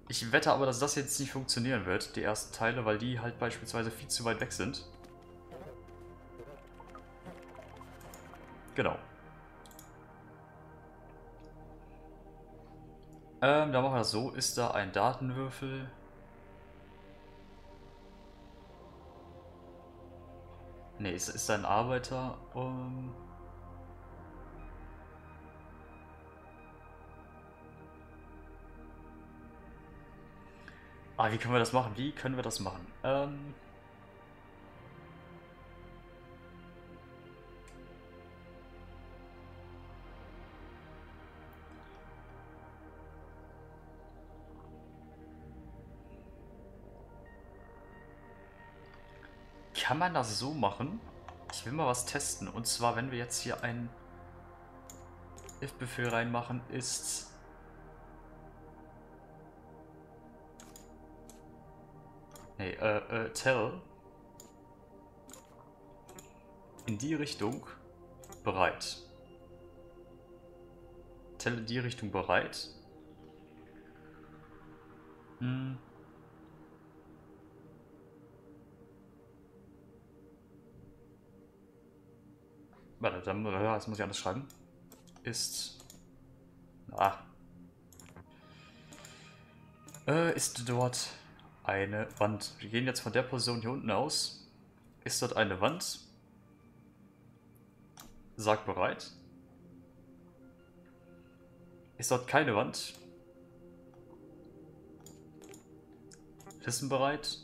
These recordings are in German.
Ich wette aber, dass das jetzt nicht funktionieren wird, die ersten Teile, weil die halt beispielsweise viel zu weit weg sind. Genau. Da machen wir das so. Ist da ein Datenwürfel? Ne, ist da ein Arbeiter? Wie können wir das machen? Wie können wir das machen? Kann man das so machen? Ich will mal was testen. Und zwar, wenn wir jetzt hier einen if-Befehl reinmachen, ist... Nee, tell in die Richtung bereit. Tell in die Richtung bereit. Warte, dann das muss ich anders schreiben. Ist... ist dort eine Wand. Wir gehen jetzt von der Position hier unten aus. Ist dort eine Wand? Sag bereit. Ist dort keine Wand? Wissen bereit.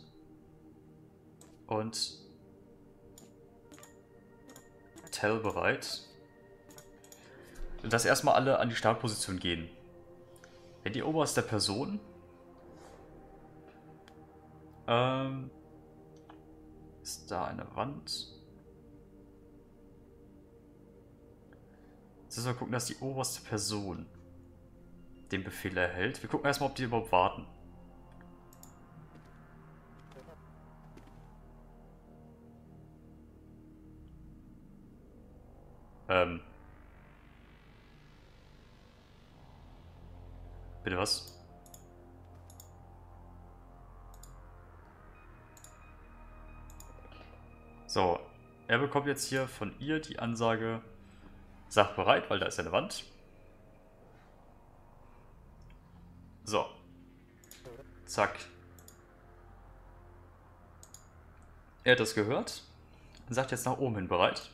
Und tell bereit. Dass erstmal alle an die Startposition gehen. Wenn die oberste Person ist da eine Wand? Jetzt müssen wir gucken, dass die oberste Person den Befehl erhält. Wir gucken erstmal, ob die überhaupt warten. Bitte was? So, er bekommt jetzt hier von ihr die Ansage, sag bereit, weil da ist eine Wand. So. Zack. Er hat das gehört und sagt jetzt nach oben hin bereit.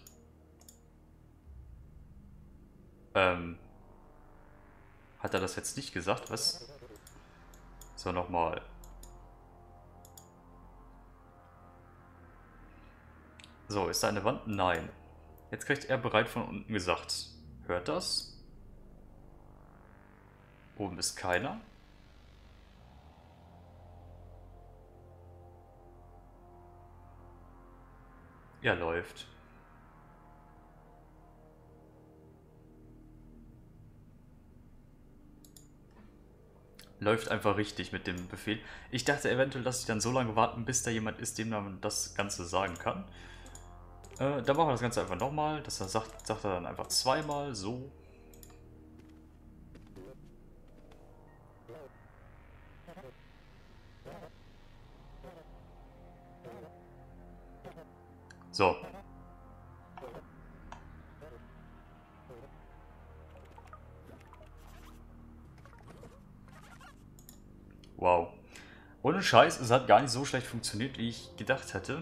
Hat er das jetzt nicht gesagt? Was? So, nochmal. So, ist da eine Wand? Nein. Jetzt kriegt er bereit von unten gesagt. Hört das? Oben ist keiner. Ja, läuft. Läuft einfach richtig mit dem Befehl. Ich dachte eventuell, dass ich dann so lange warten, bis da jemand ist, dem man das Ganze sagen kann. Da machen wir das Ganze einfach nochmal. Das sagt er dann einfach zweimal, so. So. Wow. Ohne Scheiß, es hat gar nicht so schlecht funktioniert, wie ich gedacht hätte.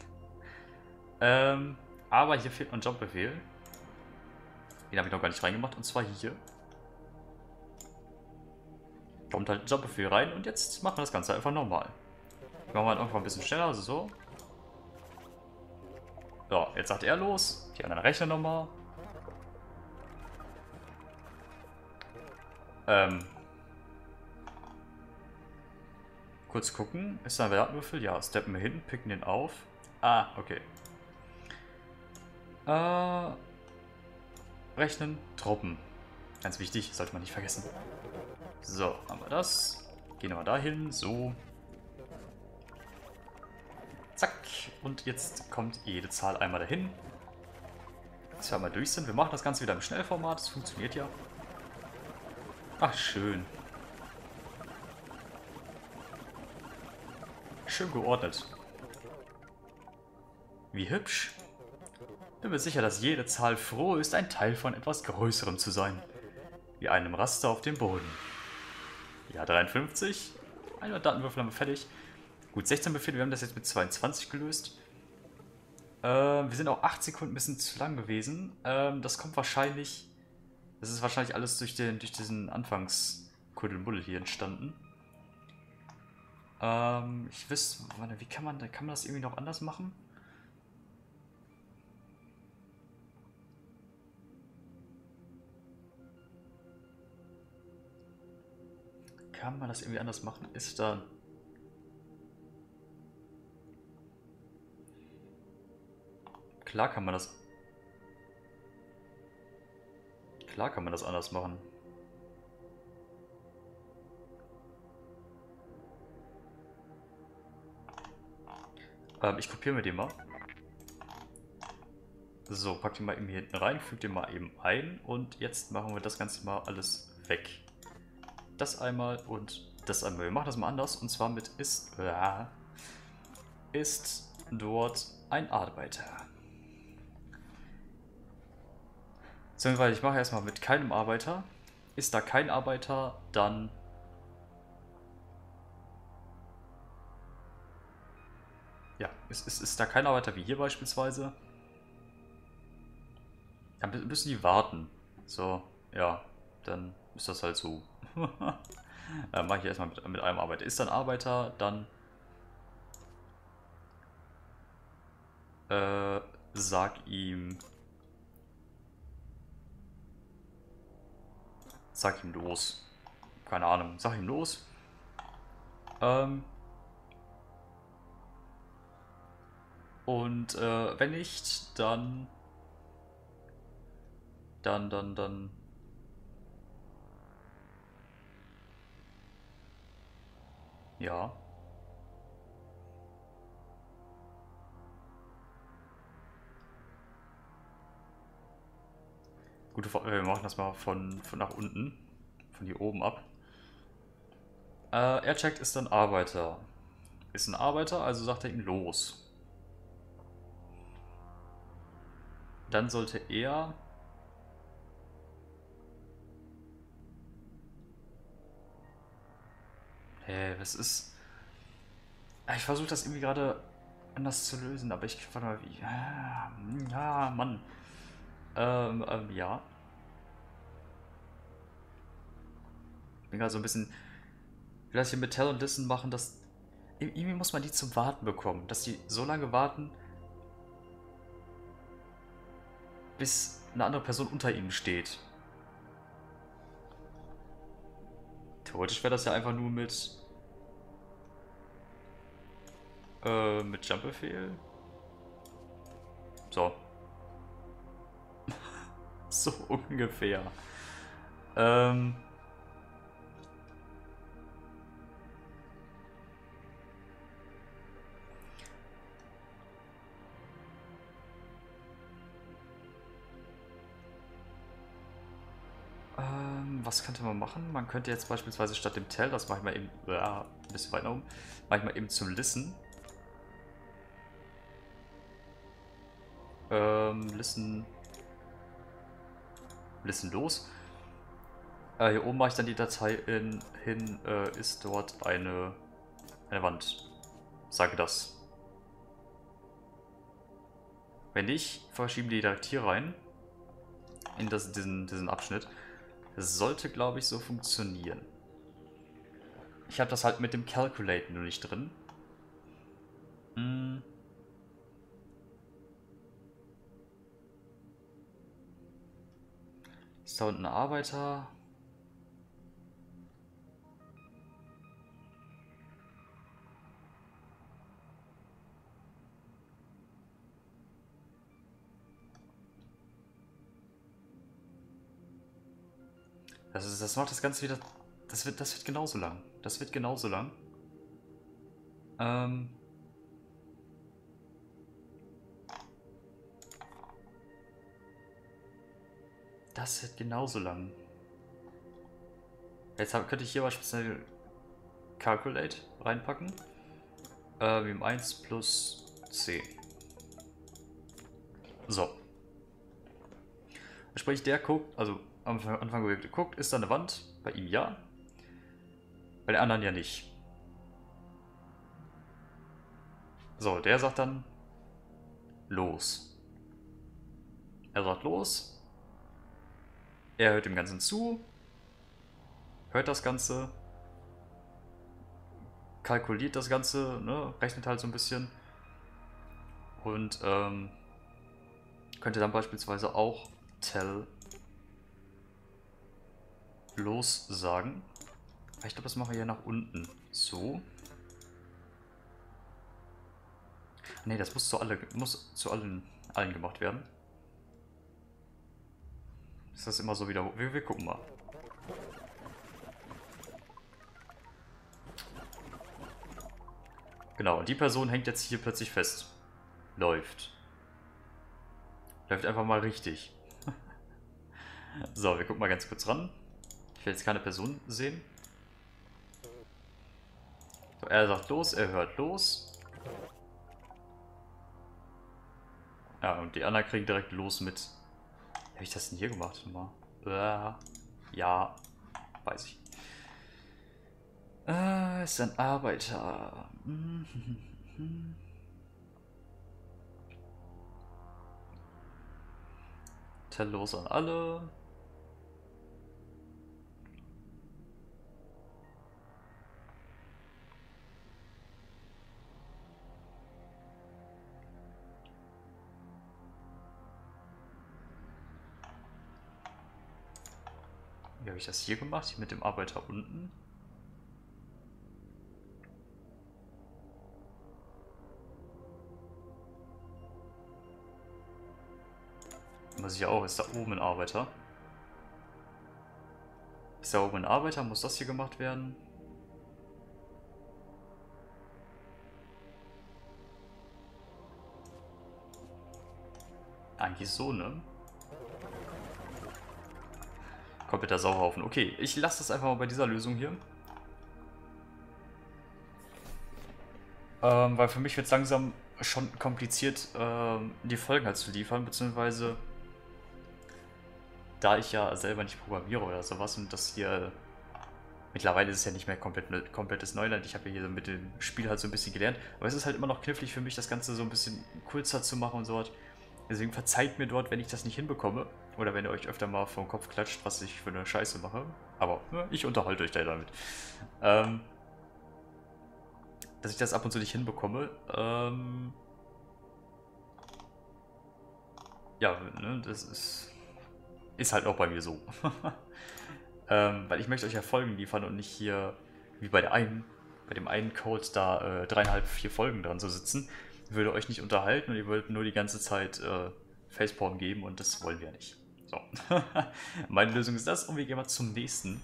Aber hier fehlt noch ein Jump-Befehl. Den habe ich noch gar nicht reingemacht, und zwar hier. Kommt halt ein Jump-Befehl rein und jetzt machen wir das Ganze einfach nochmal. Machen wir halt irgendwann ein bisschen schneller, also so. So, jetzt sagt er los. Die anderen rechnen nochmal. Kurz gucken. Ist da ein Wertwürfel? Ja, steppen wir hin, picken den auf. Ah, okay. Rechnen, Truppen. Ganz wichtig, sollte man nicht vergessen. So, haben wir das. Gehen wir mal dahin, so. Zack. Und jetzt kommt jede Zahl einmal dahin. Bis wir einmal durch sind. Wir machen das Ganze wieder im Schnellformat. Das funktioniert ja. Ach, schön. schön geordnet. Wie hübsch. Bin mir sicher, dass jede Zahl froh ist, ein Teil von etwas Größerem zu sein. Wie einem Raster auf dem Boden. Ja, 53. Ein Datenwürfel haben wir fertig. Gut, 16 Befehle, wir haben das jetzt mit 22 gelöst. Wir sind auch 8 Sekunden ein bisschen zu lang gewesen. Das kommt wahrscheinlich... Das ist wahrscheinlich alles durch diesen Anfangs-Kuddelmuddel hier entstanden. Ich wüsste... Wie kann man das irgendwie noch anders machen? Kann man das irgendwie anders machen? Ist da... Klar kann man das anders machen. Ich kopiere mir den mal. So, pack den mal eben hier hinten rein, füge den mal eben ein und jetzt machen wir das Ganze mal alles weg. Das einmal und das einmal. Wir machen das mal anders und zwar mit ist dort ein Arbeiter. Weil ich mache erstmal mit keinem Arbeiter. Ist da kein Arbeiter, dann... Ja, ist da kein Arbeiter wie hier beispielsweise. Dann müssen die warten. So, ja, dann ist das halt so. Mache ich erstmal mit einem Arbeiter. Ist dann Arbeiter, dann... Sag ihm los. Keine Ahnung, sag ihm los. Und wenn nicht, dann... Ja. Gut, wir machen das mal von nach unten. Von hier oben ab. Er checkt, ist dann Arbeiter. Ist ein Arbeiter, also sagt er ihm los. Dann sollte er... Hey, was ist... Ich versuche das irgendwie gerade anders zu lösen, aber ich... Warte mal, wie... Ja, Mann. Ja. Ich bin gerade so ein bisschen... Ich will das hier mit Tell und Listen machen, dass... Irgendwie muss man die zum Warten bekommen. Dass die so lange warten, bis eine andere Person unter ihnen steht. Theoretisch wäre das ja einfach nur mit Jump-Befehl. So. So ungefähr. Was könnte man machen? Man könnte jetzt beispielsweise statt dem Tell, das mache ich mal eben ein bisschen weiter um, mache ich mal eben zum Listen. Listen los. Hier oben mache ich dann die Datei hin, ist dort eine Wand. Sage das. Wenn nicht, verschieben die direkt hier rein. In diesen Abschnitt. Das sollte, glaube ich, so funktionieren. Ich habe das halt mit dem Calculate nur nicht drin. Ist da unten ein Arbeiter? Das macht das Ganze wieder... Das wird genauso lang. Das wird genauso lang. Das wird genauso lang. Jetzt könnte ich hier beispielsweise Calculate reinpacken. Wir haben 1 plus 10. So. Sprich, der guckt, also am Anfang, wo er guckt, ist da eine Wand. Bei ihm ja. Bei den anderen ja nicht. So, der sagt dann los. Er sagt los. Er hört dem Ganzen zu. Hört das Ganze. Kalkuliert das Ganze, ne? Rechnet halt so ein bisschen. Und könnte dann beispielsweise auch tell los sagen. Ich glaube, das machen wir hier nach unten. So. Ne, das muss zu allen gemacht werden. Ist das immer so wieder? Wir gucken mal. Genau, und die Person hängt jetzt hier plötzlich fest. Läuft. Läuft einfach mal richtig. So, wir gucken mal ganz kurz ran. Ich will jetzt keine Person sehen. So, er sagt los, er hört los. Ja, und die anderen kriegen direkt los mit. Wie habe ich das denn hier gemacht? Ja, weiß ich. Ist ein Arbeiter. Tell los an alle. Wie habe ich das hier gemacht? Hier mit dem Arbeiter unten. Was ich ja auch, ist da oben ein Arbeiter. Ist da oben ein Arbeiter? Muss das hier gemacht werden? Eigentlich so, ne? Kompletter Sauhaufen. Okay, ich lasse das einfach mal bei dieser Lösung hier. Weil für mich wird es langsam schon kompliziert, die Folgen halt zu liefern, beziehungsweise da ich ja selber nicht programmiere oder sowas und das hier mittlerweile ist es ja nicht mehr komplettes Neuland. Ich habe ja hier mit dem Spiel halt so ein bisschen gelernt, aber es ist halt immer noch knifflig für mich, das Ganze so ein bisschen kurzer zu machen und so was. Deswegen verzeiht mir dort, wenn ich das nicht hinbekomme oder wenn ihr euch öfter mal vor den Kopf klatscht, was ich für eine Scheiße mache. Aber ja, ich unterhalte euch da damit. Dass ich das ab und zu nicht hinbekomme. Ja, ne, das ist halt auch bei mir so. Weil ich möchte euch ja Folgen liefern und nicht hier, wie bei dem einen Code da 3,5, 4 Folgen dran zu sitzen. Würde euch nicht unterhalten und ihr würdet nur die ganze Zeit Facepalm geben und das wollen wir nicht. So. Meine Lösung ist das und wir gehen mal zum nächsten.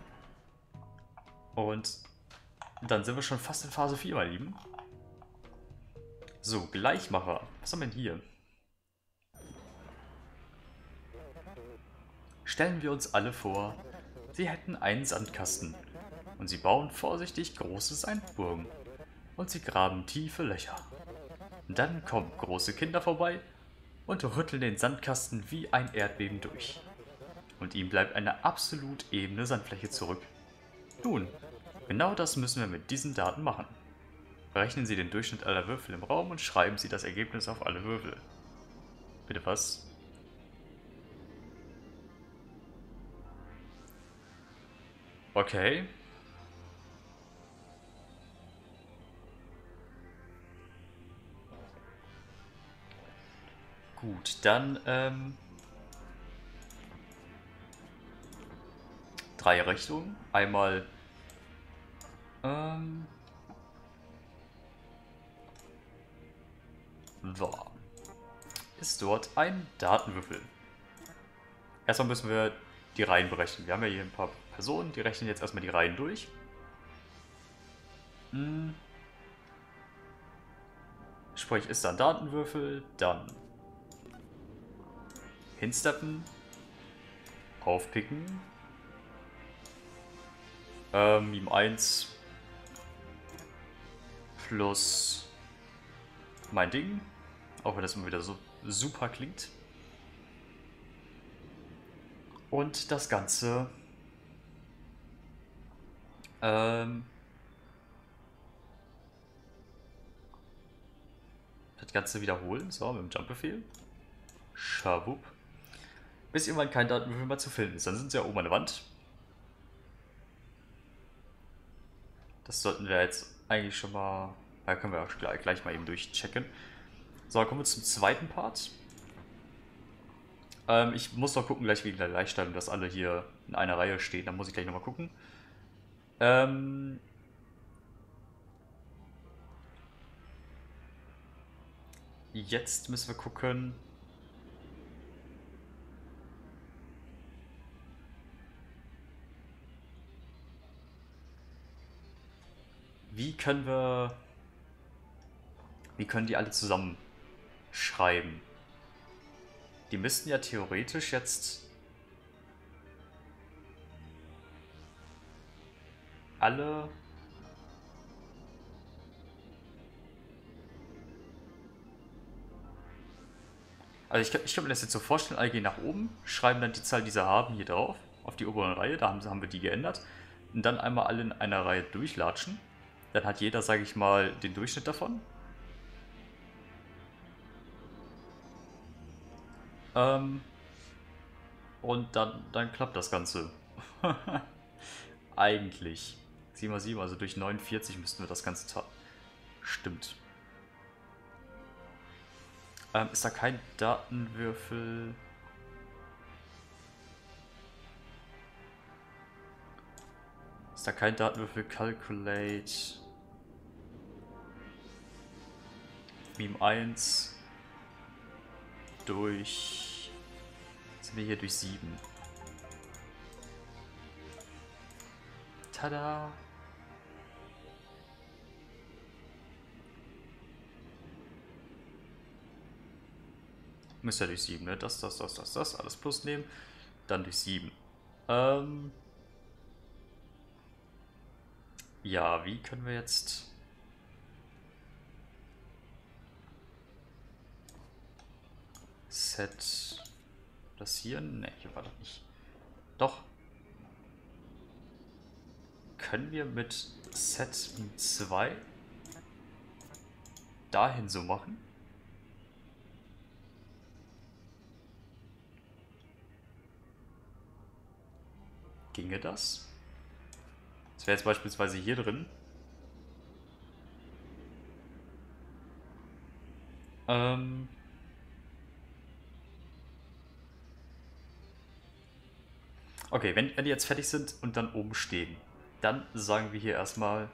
Und dann sind wir schon fast in Phase 4, meine Lieben. So, Gleichmacher. Was haben wir denn hier? Stellen wir uns alle vor, sie hätten einen Sandkasten und sie bauen vorsichtig große Sandburgen und sie graben tiefe Löcher. Dann kommen große Kinder vorbei und rütteln den Sandkasten wie ein Erdbeben durch. Und ihm bleibt eine absolut ebene Sandfläche zurück. Nun, genau das müssen wir mit diesen Daten machen. Berechnen Sie den Durchschnitt aller Würfel im Raum und schreiben Sie das Ergebnis auf alle Würfel. Bitte was? Okay. Gut, dann 3 Richtungen. Einmal so. Ist dort ein Datenwürfel. Erstmal müssen wir die Reihen berechnen. Wir haben ja hier ein paar Personen, die rechnen jetzt erstmal die Reihen durch. Sprich, ist da ein Datenwürfel, dann hinsteppen, aufpicken, Meme 1 plus mein Ding, auch wenn das immer wieder so super klingt. Und das Ganze das Ganze wiederholen, so, mit dem Jump-Befehl. Schabub. Bis irgendwann kein Datenwürfel mehr zu finden ist. Dann sind sie ja oben an der Wand. Das sollten wir jetzt eigentlich schon mal... Da können wir auch gleich mal eben durchchecken. So, dann kommen wir zum zweiten Part. Ich muss noch gucken, gleich wegen der Gleichstellung, dass alle hier in einer Reihe stehen. Dann muss ich gleich nochmal gucken. Jetzt müssen wir gucken... Wie können die alle zusammen schreiben? Die müssten ja theoretisch jetzt alle... Also ich kann mir das jetzt so vorstellen, alle gehen nach oben, schreiben dann die Zahl, die sie haben, hier drauf, auf die obere Reihe, da haben wir die geändert. Und dann einmal alle in einer Reihe durchlatschen. Dann hat jeder, sage ich mal, den Durchschnitt davon. Und dann klappt das Ganze. Eigentlich. 7 mal 7, also durch 49 müssten wir das Ganze... Stimmt. Ist da kein Datenwürfel? Ist da kein Datenwürfel? Calculate. Meme 1 durch... Sind wir hier durch 7. Tada! Müsste ja durch 7, ne? Das, alles plus nehmen. Dann durch 7. Ja, wie können wir jetzt... Set... Das hier? Ne, hier war das nicht. Doch. Können wir mit Set 2 dahin so machen? Ginge das? Das wäre jetzt beispielsweise hier drin. Okay, wenn die jetzt fertig sind und dann oben stehen, dann sagen wir hier erstmal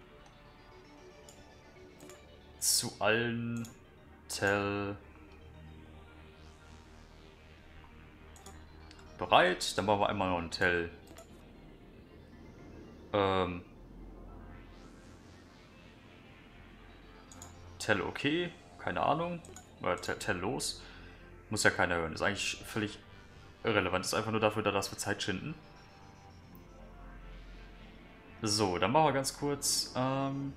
zu allen tell bereit. Dann machen wir einmal noch ein tell tell okay, keine Ahnung, oder tell los. Muss ja keiner hören, ist eigentlich völlig irrelevant, ist einfach nur dafür da, dass wir Zeit schinden. So, dann machen wir ganz kurz, machen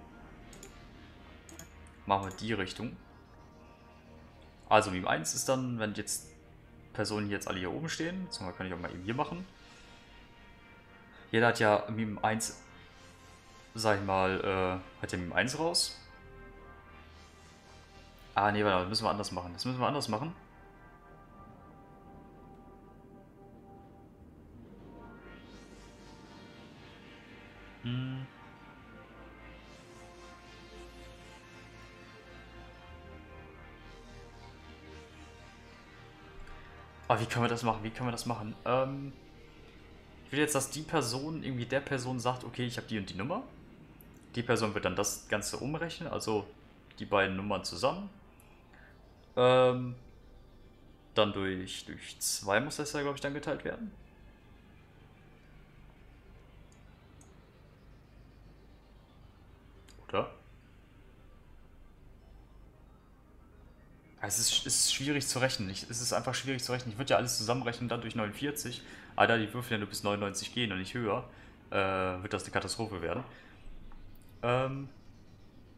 wir die Richtung. Also Meme 1 ist dann, wenn jetzt Personen hier jetzt alle hier oben stehen, beziehungsweise kann ich auch mal eben hier machen. Jeder hat ja Meme 1, sag ich mal, hat ja Meme 1 raus. Ah, nee, warte, das müssen wir anders machen. Das müssen wir anders machen. Aber wie können wir das machen? Wie können wir das machen? Ich will jetzt, dass die Person irgendwie der Person sagt, okay, ich habe die und die Nummer. Die Person wird dann das Ganze umrechnen, also die beiden Nummern zusammen. Dann durch 2 muss das ja, glaube ich, dann geteilt werden. Oder? Es ist schwierig zu rechnen. Es ist einfach schwierig zu rechnen. Ich würde ja alles zusammenrechnen, dann durch 49. Aber da die Würfel ja nur bis 99 gehen und nicht höher, wird das eine Katastrophe werden.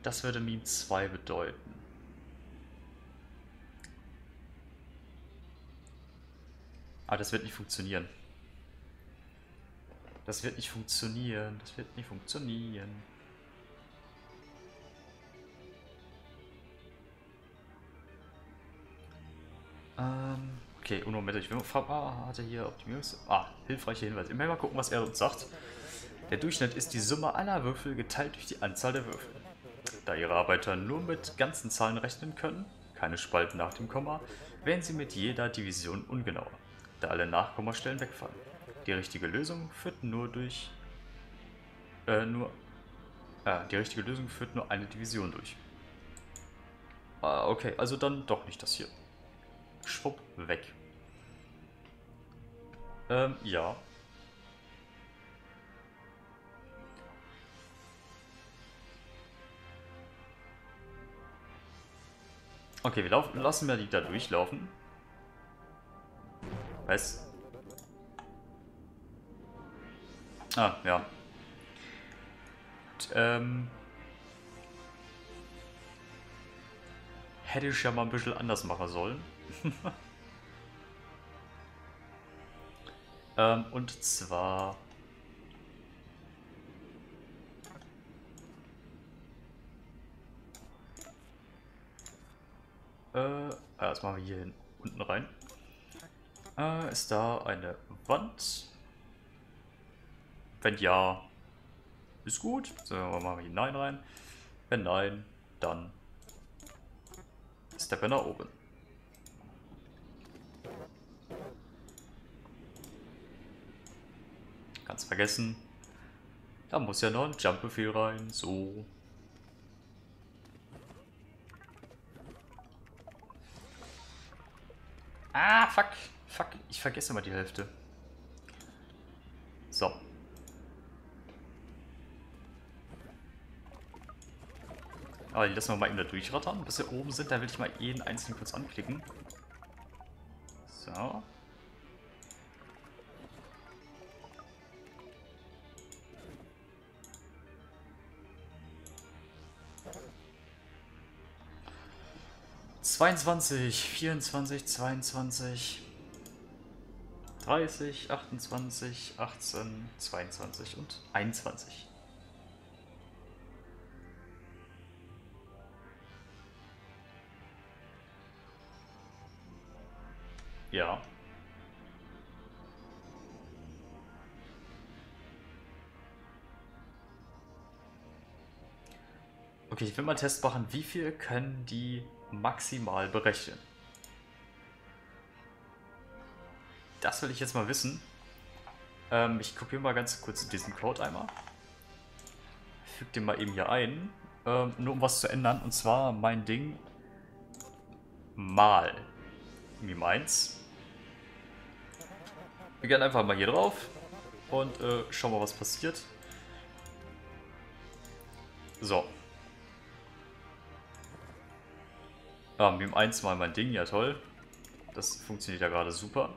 Das würde Meme 2 bedeuten. Aber das wird nicht funktionieren. Das wird nicht funktionieren. Das wird nicht funktionieren. Okay, Moment, ich will mal, hatte hier Optimierungs... hilfreiche Hinweise. Immer mal gucken, was er uns sagt. Der Durchschnitt ist die Summe aller Würfel geteilt durch die Anzahl der Würfel. Da ihre Arbeiter nur mit ganzen Zahlen rechnen können, keine Spalten nach dem Komma, wählen sie mit jeder Division ungenauer, da alle Nachkommastellen wegfallen. Die richtige Lösung führt nur eine Division durch. Okay, also dann doch nicht das hier. Schwupp, weg. Ja. Okay, lassen wir die da durchlaufen. Was? Ja. Und, hätte ich ja mal ein bisschen anders machen sollen. Und zwar... das machen wir hier unten rein. Ist da eine Wand? Wenn ja, ist gut. So, wir machen hier Nein rein. Wenn nein, dann Steppe nach oben. Ganz vergessen. Da muss ja noch ein Jump-Befehl rein. So. Fuck. Fuck, ich vergesse immer die Hälfte. So. Aber die lassen wir mal eben da durchrattern. Bis wir oben sind, da will ich mal jeden einzelnen kurz anklicken. So. ...22, 24, 22... 30, 28, 18, 22 und 21. Ja. Okay, ich will mal einen Test machen, wie viel können die maximal berechnen? Das will ich jetzt mal wissen. Ich kopiere mal ganz kurz diesen Code einmal. Füge den mal eben hier ein. Nur um was zu ändern. Und zwar mein Ding mal Meme 1. Wir gehen einfach mal hier drauf. Und schauen mal, was passiert. So. Meme 1 mal mein Ding. Ja, toll. Das funktioniert ja gerade super.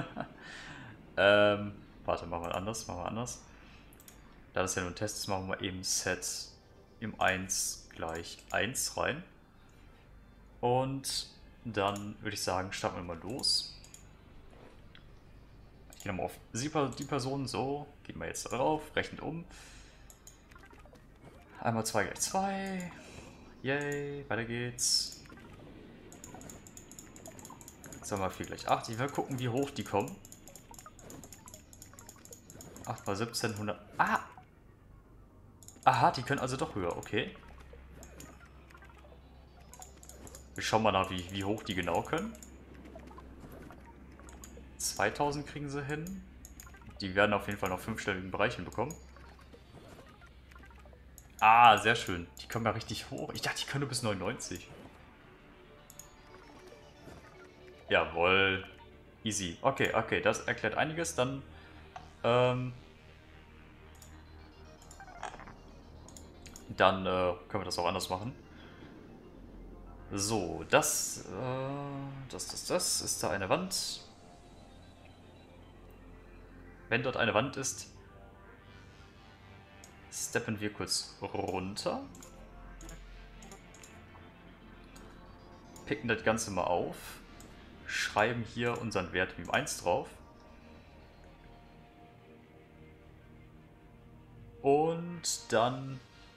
Warte, machen wir anders. Da das ja nur ein Test ist, machen wir eben Set im 1 gleich 1 rein. Und dann würde ich sagen, starten wir mal los. Ich gehe nochmal auf die Person, so, gehen wir jetzt darauf, rechnet um. Einmal 2 gleich 2. Yay, weiter geht's. Jetzt haben wir 4 gleich 8. Ich will gucken, wie hoch die kommen. 8 mal 17, 100. Aha, die können also doch höher, okay. Wir schauen mal nach, wie hoch die genau können. 2000 kriegen sie hin. Die werden auf jeden Fall noch 5-stelligen Bereich hinbekommen. Sehr schön. Die kommen ja richtig hoch. Ich dachte, die können nur bis 99. Jawohl. Easy. Okay, das erklärt einiges. Dann, können wir das auch anders machen. So, das ist da eine Wand. Wenn dort eine Wand ist, steppen wir kurz runter. picken das Ganze mal auf, schreiben hier unseren Wert wie 1 drauf. Und dann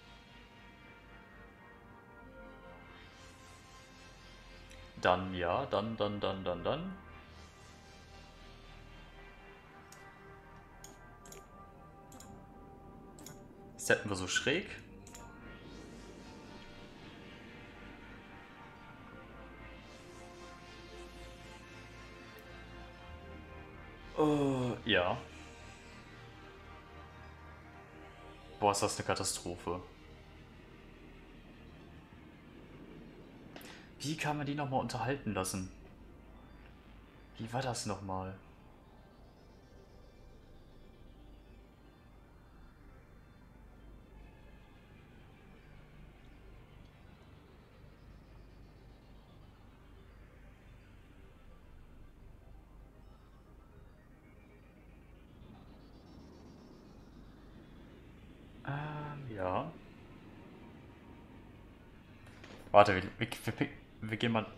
ja, dann. Setzen wir so schräg. Ja. Boah, ist das eine Katastrophe. Wie kann man die nochmal unterhalten lassen? Wie war das nochmal? Ja. Warte, wir gehen mal.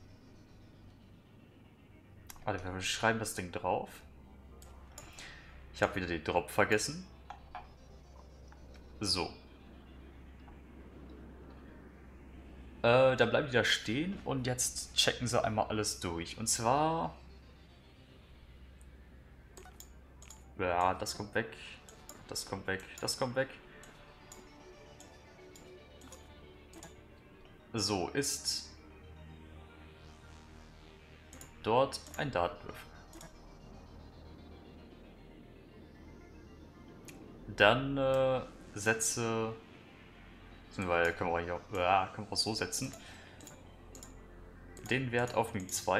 Warte, wir schreiben das Ding drauf. Ich habe wieder den Drop vergessen. So. Dann bleiben die da stehen und jetzt checken sie einmal alles durch. Und zwar. Ja, das kommt weg. Das kommt weg. Das kommt weg. So, ist dort ein Datenwürfel. Dann setze. Weil können wir hier können wir auch so setzen. Den Wert auf Ming 2.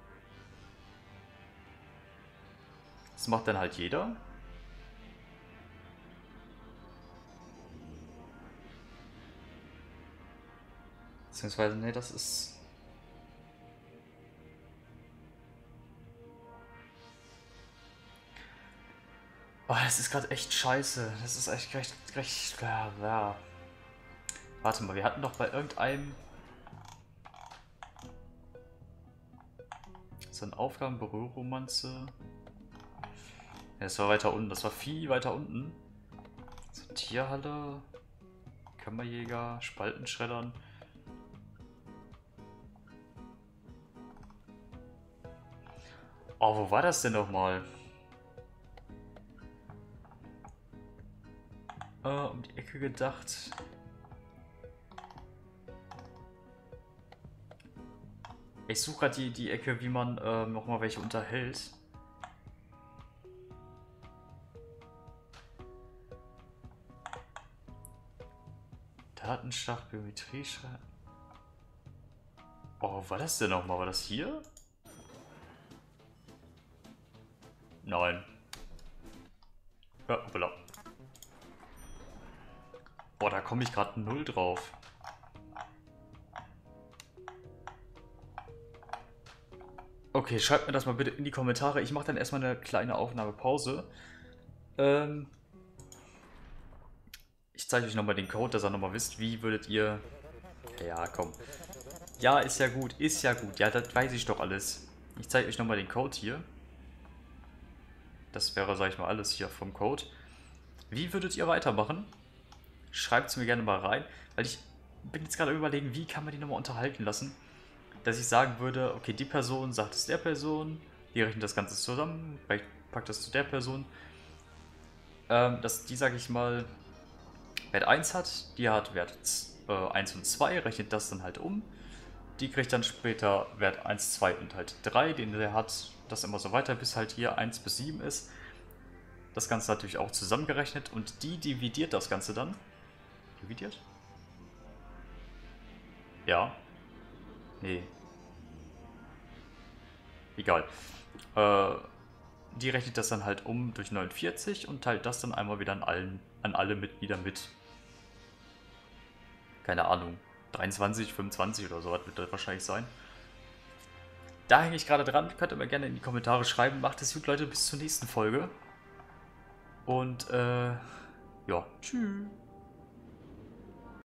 Das macht dann halt jeder. Beziehungsweise, ne, das ist. Oh, das ist gerade echt scheiße. Das ist echt recht. Ja. Warte mal, wir hatten doch bei irgendeinem. So ein Aufgabenbüro-Romanze. Ja, das war weiter unten. Das war viel weiter unten. So, Tierhalle. Kammerjäger. Spaltenschreddern. Oh, wo war das denn nochmal? Um die Ecke gedacht. Ich suche gerade die Ecke, wie man nochmal welche unterhält. Datenschlag, Biometrie. Oh, war das denn nochmal? War das hier? Nein. Ja, hoppla. Boah, da komme ich gerade null drauf. Okay, schreibt mir das mal bitte in die Kommentare. Ich mache dann erstmal eine kleine Aufnahmepause. Ich zeige euch nochmal den Code, dass ihr nochmal wisst, wie würdet ihr... Ja, komm. Ja, ist ja gut, ist ja gut. Ja, das weiß ich doch alles. Ich zeige euch nochmal den Code hier. Das wäre, sag ich mal, alles hier vom Code. Wie würdet ihr weitermachen? Schreibt es mir gerne mal rein, weil ich bin jetzt gerade überlegen, wie kann man die nochmal unterhalten lassen, dass ich sagen würde, okay, die Person sagt es der Person, die rechnet das Ganze zusammen, packt das zu der Person, dass die, sage ich mal, Wert 1 hat, die hat Wert 1 und 2, rechnet das dann halt um, die kriegt dann später Wert 1, 2 und halt 3, den der hat, das immer so weiter, bis halt hier 1 bis 7 ist. Das Ganze natürlich auch zusammengerechnet und die dividiert das Ganze dann. Dividiert? Ja. Nee. Egal. Die rechnet das dann halt um durch 49 und teilt das dann einmal wieder an alle Mitglieder mit. Keine Ahnung. 23, 25 oder so wird das wahrscheinlich sein. Da hänge ich gerade dran. Könnt ihr mir gerne in die Kommentare schreiben. Macht es gut, Leute. Bis zur nächsten Folge. Und, ja. Tschüss.